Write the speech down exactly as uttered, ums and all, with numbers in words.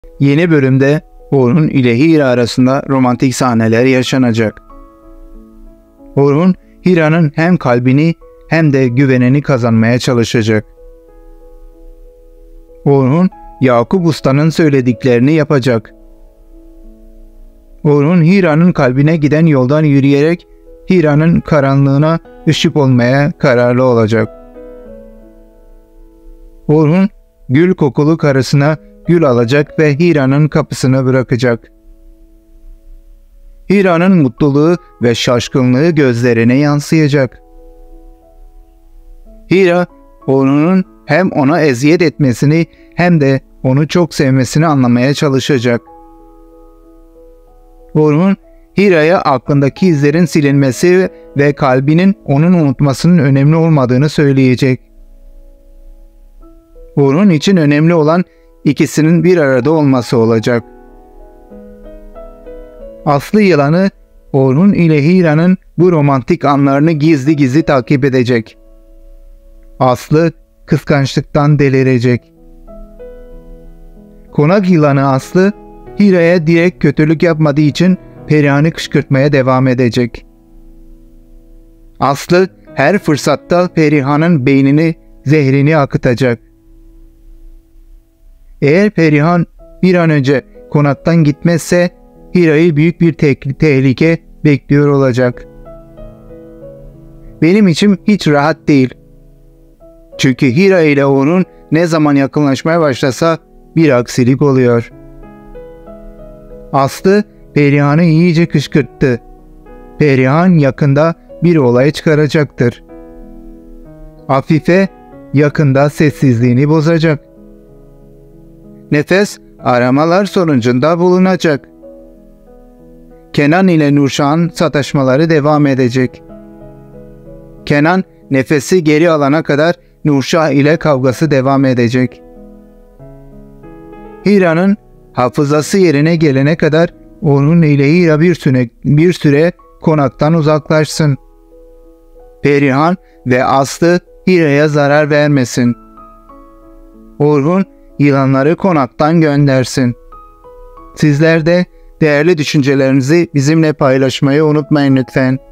Yeni bölümde Orhun ile Hira arasında romantik sahneler yaşanacak. Orhun, Hira'nın hem kalbini hem de güvenini kazanmaya çalışacak. Orhun, Yakup Usta'nın söylediklerini yapacak. Orhun, Hira'nın kalbine giden yoldan yürüyerek Hira'nın karanlığına ışık olmaya kararlı olacak. Orhun, gül kokulu karısına gül alacak ve Hira'nın kapısına bırakacak. Hira'nın mutluluğu ve şaşkınlığı gözlerine yansıyacak. Hira, Orhun'un hem ona eziyet etmesini hem de onu çok sevmesini anlamaya çalışacak. Orhun, Hira'ya aklındaki izlerin silinmesi ve kalbinin onun unutmasının önemli olmadığını söyleyecek. Orhun için önemli olan ikisinin bir arada olması olacak. Aslı yılanı, Orhun ile Hira'nın bu romantik anlarını gizli gizli takip edecek. Aslı kıskançlıktan delirecek. Konak yılanı Aslı, Hira'ya direkt kötülük yapmadığı için Perihan'ı kışkırtmaya devam edecek. Aslı her fırsatta Perihan'ın beynini, zehrini akıtacak. Eğer Perihan bir an önce konaktan gitmezse Hira'yı büyük bir te- tehlike bekliyor olacak. Benim içim hiç rahat değil. Çünkü Hira ile onun ne zaman yakınlaşmaya başlasa bir aksilik oluyor. Aslı Perihan'ı iyice kışkırttı. Perihan yakında bir olay çıkaracaktır. Afife yakında sessizliğini bozacak. Nefes aramalar sonucunda bulunacak. Kenan ile Nurşah'ın sataşmaları devam edecek. Kenan nefesi geri alana kadar Nurşah ile kavgası devam edecek. Hira'nın hafızası yerine gelene kadar Orhun ile Hira bir süre, bir süre konaktan uzaklaşsın. Perihan ve Aslı Hira'ya zarar vermesin. Orhun yılanları konaktan göndersin. Sizler de değerli düşüncelerinizi bizimle paylaşmayı unutmayın lütfen.